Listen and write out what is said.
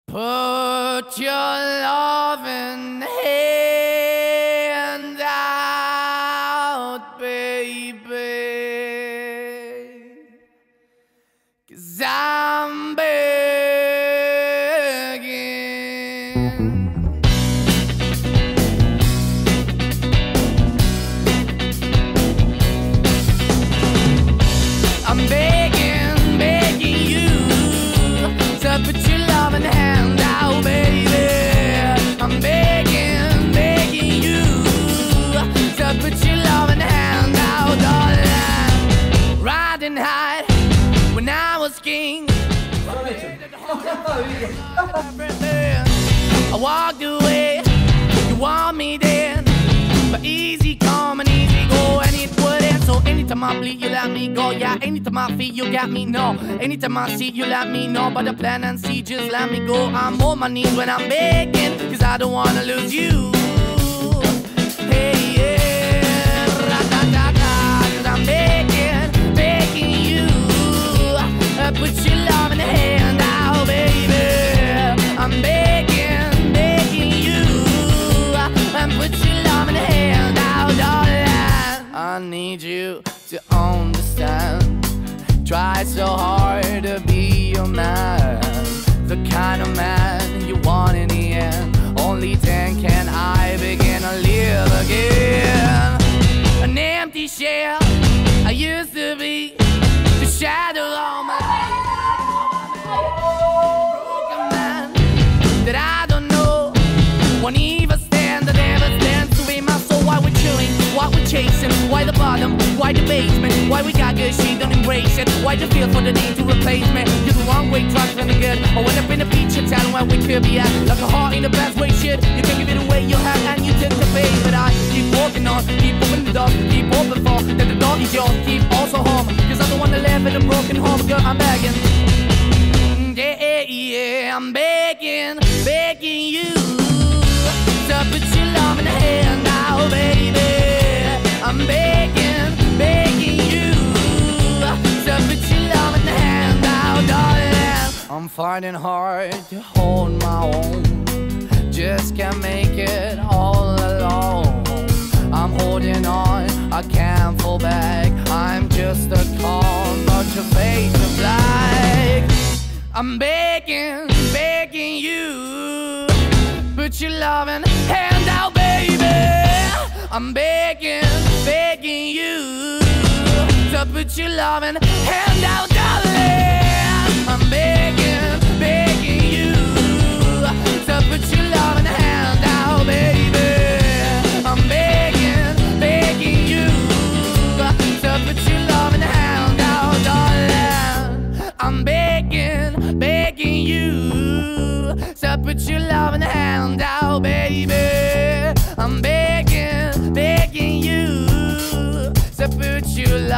Put your loving hand out, baby, 'cause I'm begging. I'm begging, begging you to put your loving hand out, baby. I'm begging, begging you to put your loving hand out, darling. Riding high when I was king. I walked away, you want me then, but easy come and easy go, and it wouldn't. So anytime I bleed, you let me go. Yeah, anytime I feel, you got me, no. Anytime I see, you let me know. But the plan and see, just let me go. I'm on my knees when I'm begging, 'cause I don't wanna lose you. Hey, yeah, ra-da-da-da, 'cause I'm begging, begging you, put your love in the hand out, baby. I'm begging, begging you, put your love in the hand out, darling. I need you to understand. Try so hard to be your man, the kind of man you want in the end. Only then can I begin to live again. An empty shell I used to be, the shadow on my broken man that I don't know won't even stand. That never stands to be my soul. Why we're chilling, why we're chasing, why the bottom, why the basement, why we got good, she don't embrace it, why the feel for the need to replace me. You're the wrong way, trying to be good. I went up in the feature town where we could be at, like a heart in the best way, shit. You can give it away, you have, and you take the bait. But I keep walking on, keep opening the door, keep open for that the door is yours, keep also home, 'cause I'm the one that live in a broken home. Girl, I'm begging, yeah, yeah, I'm begging, begging you to put your love in the hand now, baby. I'm begging, begging you to put your love in the hand out, darling. I'm finding hard to hold my own, just can't make it all alone. I'm holding on, I can't fall back. I'm just a call, but your face is black. I'm begging, begging you, put your loving hand out, baby. I'm begging, begging you to put your loving hand out, darling. I'm begging, begging you to put your loving hand out, baby. I'm begging, begging you to put your loving hand out, darling. I'm begging, begging you to put your loving hand out, baby. I'm begging, begging you to put your